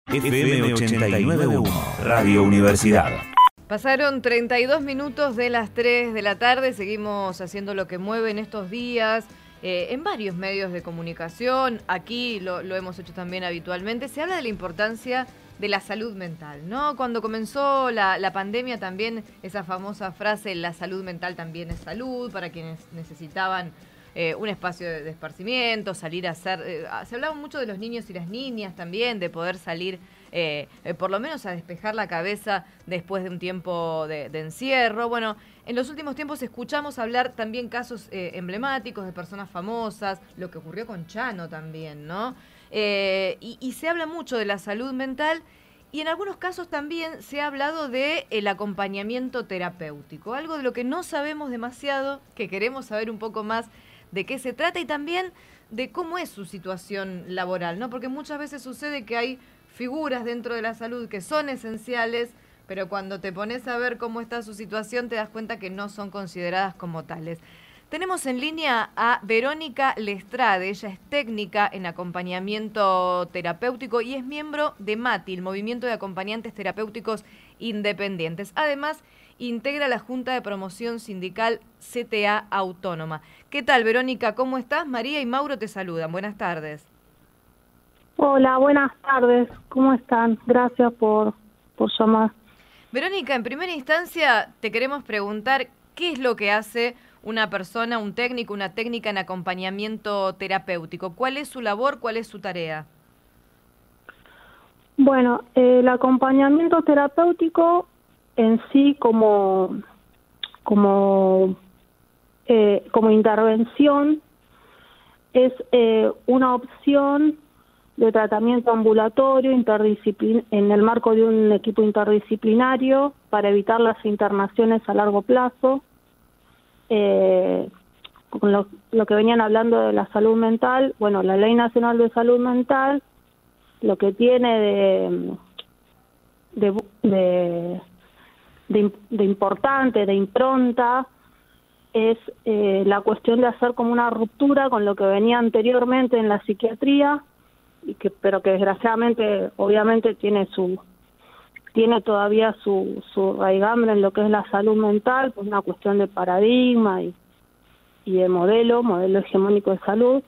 FM 89.1, Radio Universidad. Pasaron 32 minutos de las 3 de la tarde, seguimos haciendo lo que mueve en estos días, en varios medios de comunicación, aquí lo hemos hecho también habitualmente. Se habla de la importancia de la salud mental, ¿no? Cuando comenzó la pandemia también esa famosa frase, la salud mental también es salud, para quienes necesitaban un espacio de esparcimiento, salir a hacer... se hablaba mucho de los niños y las niñas también, de poder salir por lo menos a despejar la cabeza después de un tiempo de encierro. Bueno, en los últimos tiempos escuchamos hablar también casos emblemáticos de personas famosas, lo que ocurrió con Chano también, ¿no? Y se habla mucho de la salud mental y en algunos casos también se ha hablado de el acompañamiento terapéutico, algo de lo que no sabemos demasiado, que queremos saber un poco más de qué se trata y también de cómo es su situación laboral, ¿no? Porque muchas veces sucede que hay figuras dentro de la salud que son esenciales, pero cuando te pones a ver cómo está su situación te das cuenta que no son consideradas como tales. Tenemos en línea a Verónica Lestrade, ella es técnica en acompañamiento terapéutico y es miembro de MATI, el Movimiento de Acompañantes Terapéuticos Independientes. Además, integra la Junta de Promoción Sindical CTA Autónoma. ¿Qué tal, Verónica? ¿Cómo estás? María y Mauro te saludan. Buenas tardes. Hola, buenas tardes. ¿Cómo están? Gracias por llamar. Verónica, en primera instancia te queremos preguntar qué es lo que hace una persona, un técnico, una técnica en acompañamiento terapéutico. ¿Cuál es su labor? ¿Cuál es su tarea? Bueno, el acompañamiento terapéutico en sí como intervención es una opción de tratamiento ambulatorio en el marco de un equipo interdisciplinario para evitar las internaciones a largo plazo. Con lo que venían hablando de la salud mental, bueno, la Ley Nacional de Salud Mental lo que tiene de importante, de impronta, es la cuestión de hacer como una ruptura con lo que venía anteriormente en la psiquiatría, pero que desgraciadamente, obviamente, tiene todavía su raigambre en lo que es la salud mental, pues una cuestión de paradigma y de modelo hegemónico de salud.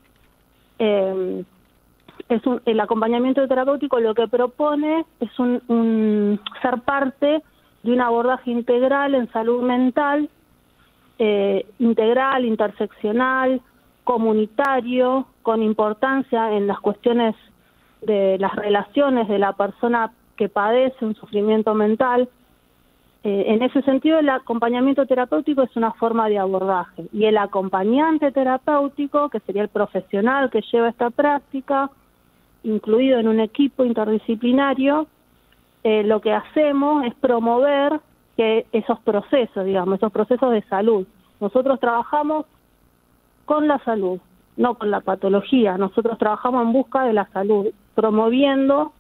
El acompañamiento terapéutico lo que propone es ser parte de un abordaje integral en salud mental, integral, interseccional, comunitario, con importancia en las cuestiones de las relaciones de la persona que padece un sufrimiento mental. En ese sentido, el acompañamiento terapéutico es una forma de abordaje. Y el acompañante terapéutico, que sería el profesional que lleva esta práctica, incluido en un equipo interdisciplinario, lo que hacemos es promover que esos procesos de salud. Nosotros trabajamos con la salud, no con la patología. Nosotros trabajamos en busca de la salud, promoviendo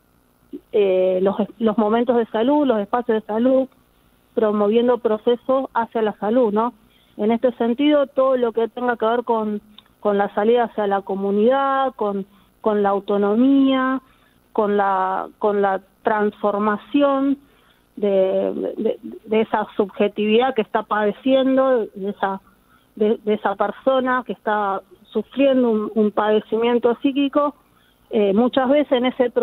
los momentos de salud, los espacios de salud, promoviendo procesos hacia la salud, ¿no? En este sentido, todo lo que tenga que ver con la salida hacia la comunidad, con la autonomía, con la transformación de esa subjetividad que está padeciendo, de esa persona que está sufriendo un padecimiento psíquico. Muchas veces en ese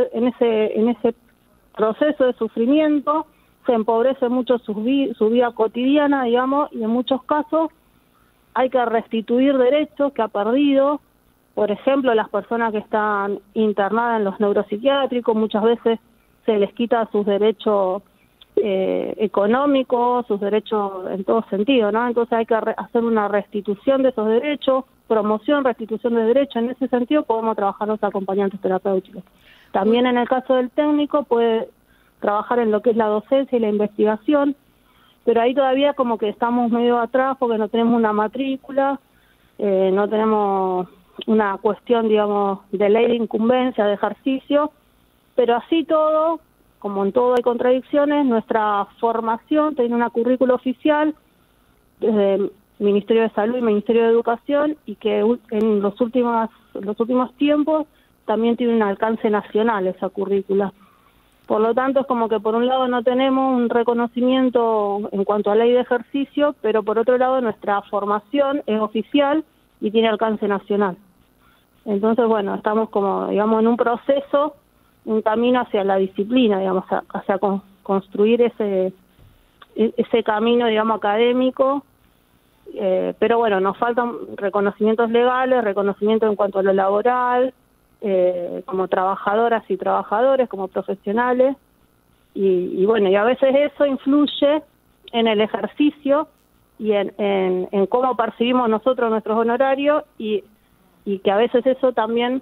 proceso de sufrimiento se empobrece mucho su vida cotidiana, digamos, y en muchos casos hay que restituir derechos que ha perdido. Por ejemplo, las personas que están internadas en los neuropsiquiátricos, muchas veces se les quita sus derechos económicos, sus derechos en todo sentido, ¿no? Entonces hay que hacer una restitución de esos derechos, promoción, restitución de derechos. En ese sentido podemos trabajar los acompañantes terapéuticos. También en el caso del técnico puede trabajar en lo que es la docencia y la investigación, pero ahí todavía como que estamos medio atrás porque no tenemos una matrícula, no tenemos una cuestión, digamos, de ley de incumbencia, de ejercicio, pero así todo, como en todo hay contradicciones, nuestra formación tiene una currícula oficial desde el Ministerio de Salud y Ministerio de Educación, y que en los últimos tiempos también tiene un alcance nacional esa currícula. Por lo tanto, es como que por un lado no tenemos un reconocimiento en cuanto a ley de ejercicio, pero por otro lado nuestra formación es oficial y tiene alcance nacional. Entonces, bueno, estamos como, digamos, en un proceso, un camino hacia la disciplina, digamos, hacia construir ese camino, digamos, académico, pero bueno, nos faltan reconocimientos legales, reconocimiento en cuanto a lo laboral, como trabajadoras y trabajadores, como profesionales, y bueno, y a veces eso influye en el ejercicio y en cómo percibimos nosotros nuestros honorarios, y que a veces eso también,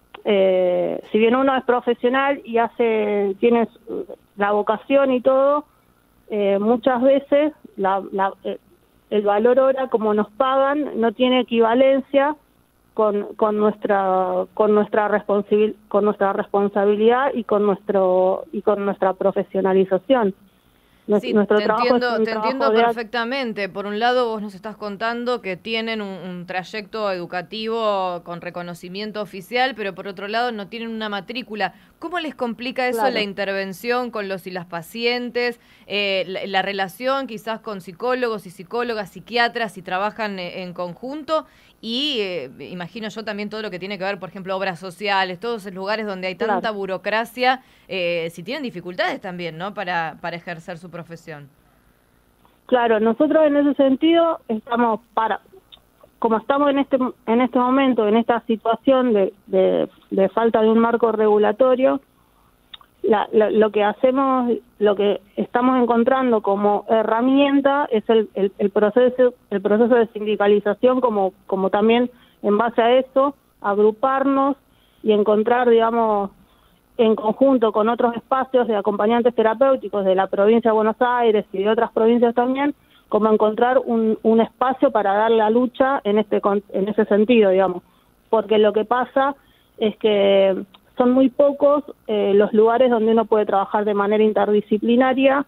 si bien uno es profesional y tiene la vocación y todo, muchas veces el valor hora como nos pagan no tiene equivalencia con nuestra responsabilidad y con nuestra profesionalización. Sí, te entiendo perfectamente. Por un lado, vos nos estás contando que tienen un trayecto educativo con reconocimiento oficial, pero por otro lado no tienen una matrícula. ¿Cómo les complica eso, claro, la intervención con los y las pacientes, la relación quizás con psicólogos y psicólogas, psiquiatras, si trabajan en conjunto? Y imagino yo también todo lo que tiene que ver, por ejemplo, obras sociales, todos esos lugares donde hay tanta, claro, burocracia, si tienen dificultades también, ¿no?, para ejercer su profesión. Claro, nosotros en ese sentido como estamos en este momento, en esta situación de falta de un marco regulatorio, lo que hacemos, lo que estamos encontrando como herramienta es el proceso de sindicalización, como también en base a eso agruparnos y encontrar, digamos, en conjunto con otros espacios de acompañantes terapéuticos de la provincia de Buenos Aires y de otras provincias también, como encontrar un espacio para dar la lucha en ese sentido, digamos, porque lo que pasa es que son muy pocos los lugares donde uno puede trabajar de manera interdisciplinaria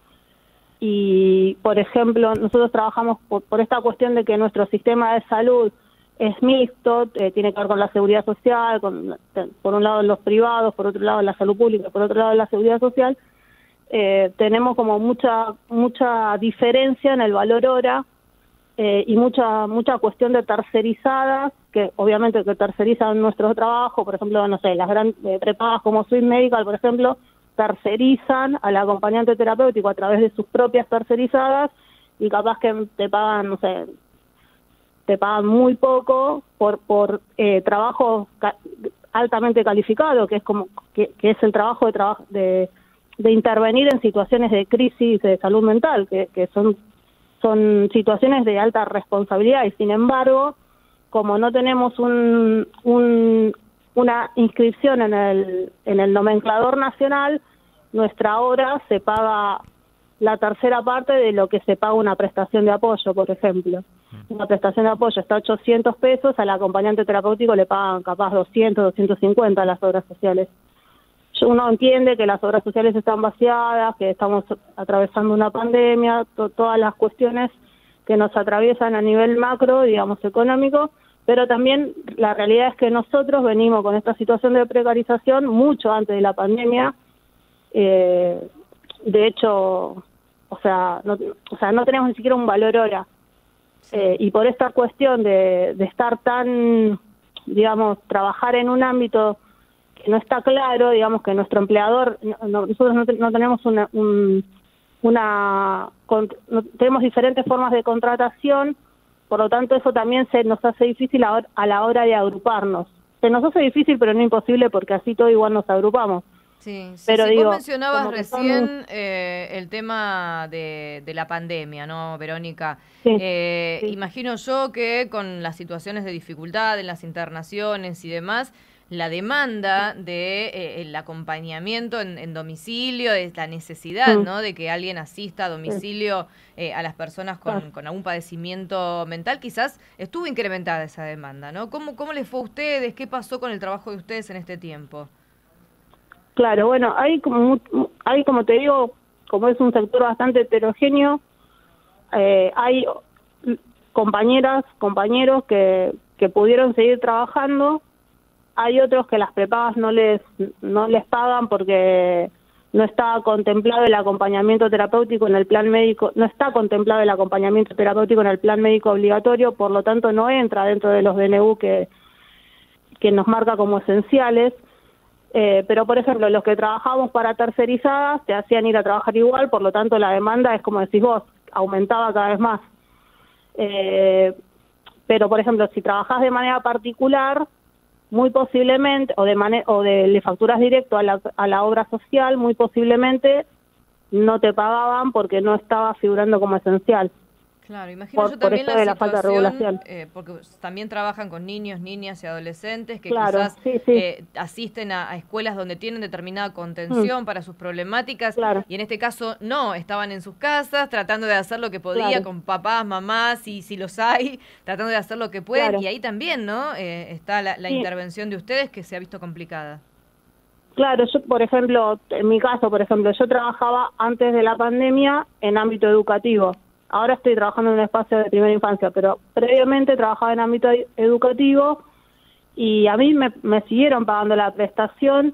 y, por ejemplo, nosotros trabajamos por esta cuestión de que nuestro sistema de salud es mixto, tiene que ver con la seguridad social, por un lado los privados, por otro lado la salud pública, por otro lado la seguridad social. Tenemos como mucha diferencia en el valor hora y mucha cuestión de tercerizadas, que obviamente que tercerizan nuestro trabajo, por ejemplo, no sé, las grandes prepagas como Swiss Medical, por ejemplo, tercerizan al acompañante terapéutico a través de sus propias tercerizadas y capaz que te pagan, no sé, te pagan muy poco por trabajo altamente calificado, que es el trabajo de intervenir en situaciones de crisis de salud mental, que son situaciones de alta responsabilidad, y sin embargo, como no tenemos una inscripción en el nomenclador nacional, nuestra hora se paga la tercera parte de lo que se paga una prestación de apoyo, por ejemplo. Una prestación de apoyo está a 800 pesos, al acompañante terapéutico le pagan capaz 200, 250 a las obras sociales. Uno entiende que las obras sociales están vaciadas, que estamos atravesando una pandemia, todas las cuestiones que nos atraviesan a nivel macro, digamos, económico, pero también la realidad es que nosotros venimos con esta situación de precarización mucho antes de la pandemia. De hecho, no tenemos ni siquiera un valor hora. Y por esta cuestión de estar tan, digamos, trabajar en un ámbito que no está claro, digamos, que nuestro empleador, nosotros no tenemos tenemos diferentes formas de contratación, por lo tanto eso también se nos hace difícil a la hora de agruparnos. Se nos hace difícil, pero no imposible, porque así todo igual nos agrupamos. Sí, pero sí, digo, vos mencionabas recién el tema de la pandemia, ¿no, Verónica? Sí, sí. Imagino yo que con las situaciones de dificultad en las internaciones y demás, la demanda de el acompañamiento en domicilio, es la necesidad, ¿no?, de que alguien asista a domicilio a las personas con algún padecimiento mental, quizás estuvo incrementada esa demanda, ¿no? ¿Cómo les fue a ustedes? ¿Qué pasó con el trabajo de ustedes en este tiempo? Claro, bueno, hay como te digo, como es un sector bastante heterogéneo, hay compañeras, compañeros que pudieron seguir trabajando. hay otros que las prepagas no les pagan porque no está contemplado el acompañamiento terapéutico en el plan médico, no está contemplado el acompañamiento terapéutico en el plan médico obligatorio, por lo tanto no entra dentro de los DNU que nos marca como esenciales. Pero, por ejemplo, los que trabajamos para tercerizadas te hacían ir a trabajar igual, por lo tanto la demanda es como decís vos, aumentaba cada vez más. Pero, por ejemplo, si trabajás de manera particular, muy posiblemente, o le facturas directo a la obra social, muy posiblemente no te pagaban porque no estaba figurando como esencial. Claro, imagino yo también por esto de la falta de regulación. Porque también trabajan con niños, niñas y adolescentes que claro, quizás sí. Asisten a escuelas donde tienen determinada contención para sus problemáticas, claro. Y en este caso no, estaban en sus casas tratando de hacer lo que podía con papás, mamás, y si los hay, tratando de hacer lo que pueden, y ahí también, ¿no? Está la intervención de ustedes que se ha visto complicada. Claro, yo, por ejemplo, en mi caso, yo trabajaba antes de la pandemia en ámbito educativo. Ahora estoy trabajando en un espacio de primera infancia, pero previamente trabajaba en ámbito educativo y a mí me siguieron pagando la prestación,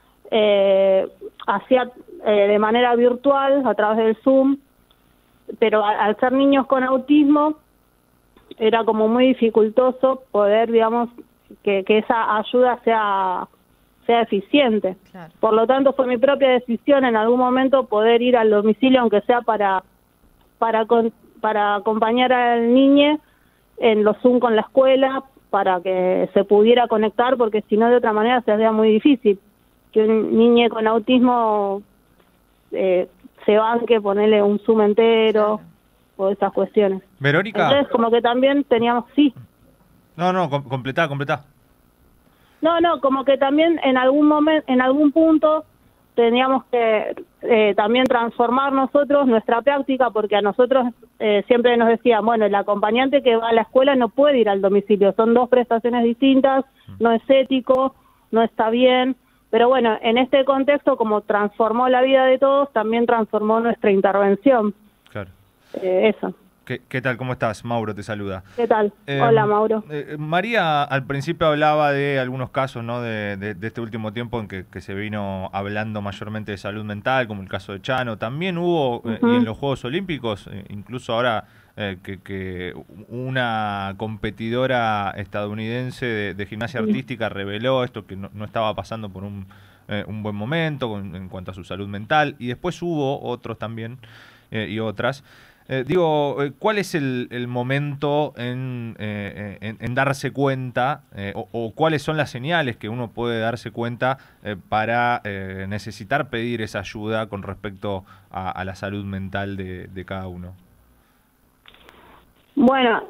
hacía de manera virtual a través del Zoom, pero al ser niños con autismo era como muy dificultoso poder, digamos, que esa ayuda sea eficiente. Claro. Por lo tanto, fue mi propia decisión en algún momento poder ir al domicilio, aunque sea para acompañar al niño en los Zoom con la escuela, para que se pudiera conectar, porque si no de otra manera se hacía muy difícil que un niño con autismo se banque, ponerle un Zoom entero, o esas cuestiones. Verónica. Entonces como que también teníamos, completá. No, como que también en algún momento, en algún punto teníamos que también transformar nosotros nuestra práctica, porque a nosotros siempre nos decían, bueno, el acompañante que va a la escuela no puede ir al domicilio, son dos prestaciones distintas, no es ético, no está bien, pero bueno, en este contexto, como transformó la vida de todos, también transformó nuestra intervención. Claro. Eso. ¿Qué tal? ¿Cómo estás? Mauro te saluda. ¿Qué tal? Hola, Mauro. María al principio hablaba de algunos casos, ¿no? de este último tiempo en que se vino hablando mayormente de salud mental, como el caso de Chano. También hubo, y en los Juegos Olímpicos, incluso ahora que una competidora estadounidense de gimnasia artística reveló esto, que no estaba pasando por un buen momento en cuanto a su salud mental. Y después hubo otros también y otras. ¿Cuál es el momento en darse cuenta o cuáles son las señales que uno puede darse cuenta para necesitar pedir esa ayuda con respecto a la salud mental de cada uno? Bueno,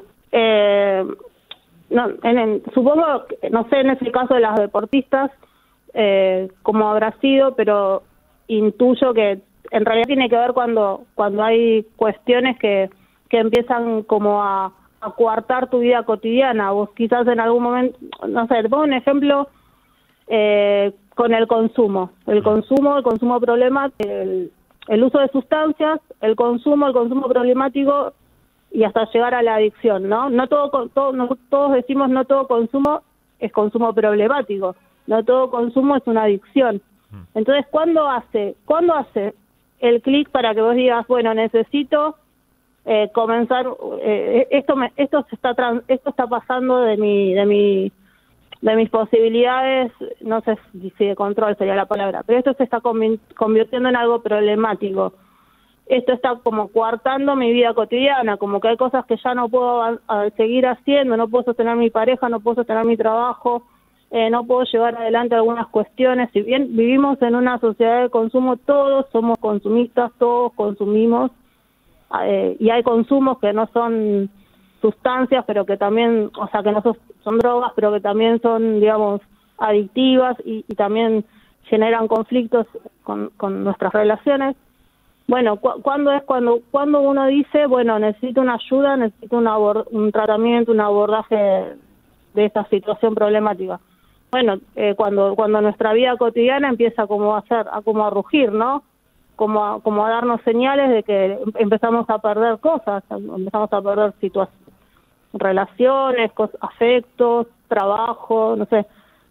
supongo, no sé en ese caso de las deportistas cómo habrá sido, pero intuyo que en realidad tiene que ver cuando hay cuestiones que empiezan como a coartar tu vida cotidiana. Vos quizás en algún momento, no sé, te pongo un ejemplo con el consumo problemático, el uso de sustancias, el consumo problemático y hasta llegar a la adicción, ¿no? No todos decimos no todo consumo es consumo problemático, no todo consumo es una adicción. Entonces, ¿cuándo hace el clic para que vos digas, bueno, necesito comenzar, esto está pasando de mis posibilidades, no sé si de control sería la palabra, pero esto se está convirtiendo en algo problemático. Esto está como coartando mi vida cotidiana, como que hay cosas que ya no puedo seguir haciendo, no puedo sostener mi pareja, no puedo sostener mi trabajo, no puedo llevar adelante algunas cuestiones. Si bien vivimos en una sociedad de consumo, todos somos consumistas, todos consumimos, y hay consumos que no son sustancias, pero que también, o sea, que no son drogas, pero que también son, digamos, adictivas y también generan conflictos con nuestras relaciones. Bueno, cuando uno dice, bueno, necesito una ayuda, necesito un tratamiento, un abordaje de esta situación problemática. Bueno, cuando nuestra vida cotidiana empieza como a rugir, ¿no? Como a darnos señales de que empezamos a perder cosas, empezamos a perder relaciones, afectos, trabajo, no sé,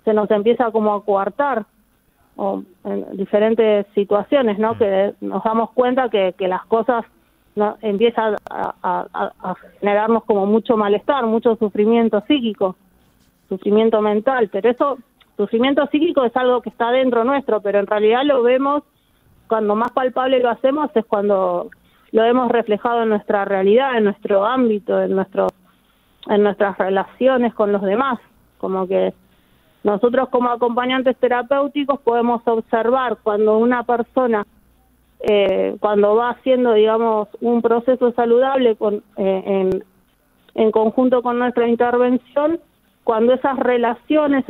se nos empieza como a coartar, o en diferentes situaciones, ¿no? Que nos damos cuenta que las cosas empiezan a generarnos como mucho malestar, mucho sufrimiento psíquico, sufrimiento mental, pero eso, sufrimiento psíquico es algo que está dentro nuestro, pero en realidad lo vemos, cuando más palpable lo hacemos es cuando lo hemos reflejado en nuestra realidad, en nuestro ámbito, en nuestras relaciones con los demás, como que nosotros como acompañantes terapéuticos podemos observar cuando una persona, cuando va haciendo, digamos, un proceso saludable en conjunto con nuestra intervención, cuando esas relaciones,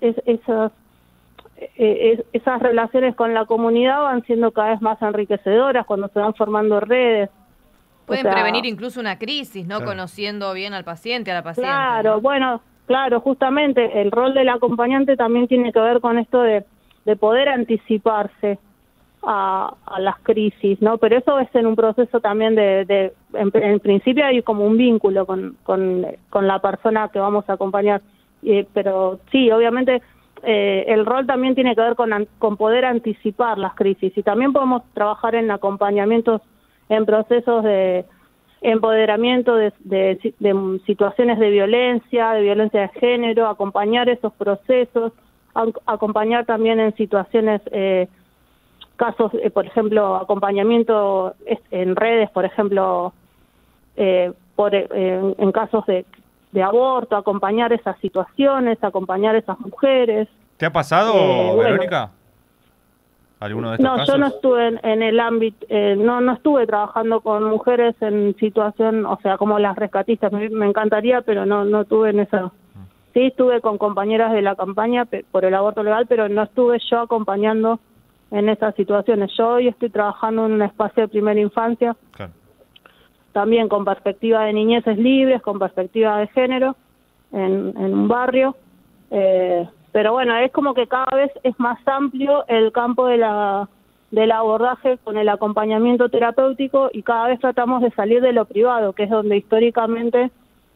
esas relaciones con la comunidad van siendo cada vez más enriquecedoras, cuando se van formando redes. Pueden prevenir incluso una crisis, ¿no? Claro. Conociendo bien al paciente, a la paciente. Claro, ¿no? Bueno, claro, justamente el rol del acompañante también tiene que ver con esto de poder anticiparse a las crisis, ¿no? Pero eso es en un proceso también en principio hay como un vínculo con la persona que vamos a acompañar, pero sí, obviamente el rol también tiene que ver con poder anticipar las crisis, y también podemos trabajar en acompañamientos en procesos de empoderamiento de situaciones de violencia de género, acompañar esos procesos, acompañar también en situaciones, casos, por ejemplo, acompañamiento en redes, por ejemplo, en casos de aborto, acompañar esas situaciones, acompañar esas mujeres. ¿Te ha pasado, Verónica? Bueno, ¿alguno de estos casos? No, yo no estuve en el ámbito, no estuve trabajando con mujeres en situación, o sea, como las rescatistas, me encantaría, pero no tuve en esa. Sí, estuve con compañeras de la campaña por el aborto legal, pero no estuve yo acompañando en esas situaciones. Yo hoy estoy trabajando en un espacio de primera infancia, claro, también con perspectiva de niñeces libres, con perspectiva de género, en un barrio, pero bueno, es como que cada vez es más amplio el campo del abordaje con el acompañamiento terapéutico, y cada vez tratamos de salir de lo privado, que es donde históricamente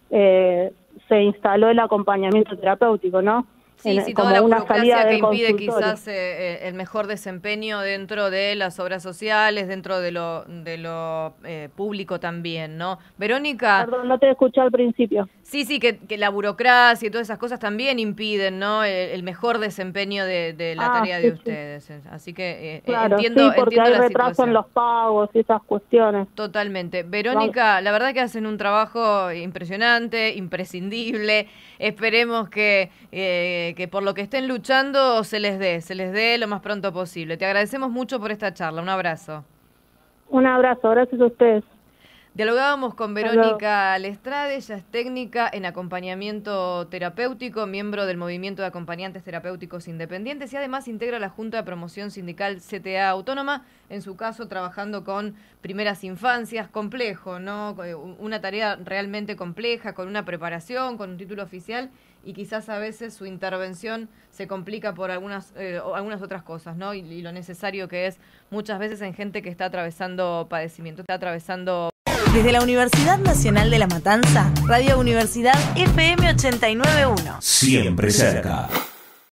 se instaló el acompañamiento terapéutico, ¿no? Sí, toda la burocracia que impide quizás el mejor desempeño dentro de las obras sociales, dentro de lo público también, ¿no? Verónica... Perdón, no te escuché al principio. Sí, que la burocracia y todas esas cosas también impiden, ¿no? El mejor desempeño de la tarea de ustedes. Sí. Así que claro, entiendo, sí, porque entiendo hay retraso en los pagos y esas cuestiones. Totalmente. Verónica, la verdad que hacen un trabajo impresionante, imprescindible. Esperemos que por lo que estén luchando se les dé lo más pronto posible. Te agradecemos mucho por esta charla. Un abrazo. Un abrazo, gracias a ustedes. Dialogábamos con Verónica Lestrade, ella es técnica en acompañamiento terapéutico, miembro del Movimiento de Acompañantes Terapéuticos Independientes, y además integra la Junta de Promoción Sindical CTA Autónoma, en su caso trabajando con primeras infancias, complejo, ¿no? Una tarea realmente compleja, con una preparación, con un título oficial, y quizás a veces su intervención se complica por algunas otras cosas, ¿no? Y lo necesario que es muchas veces en gente que está atravesando padecimiento, está atravesando... Desde la Universidad Nacional de La Matanza, Radio Universidad FM 89.1. Siempre cerca.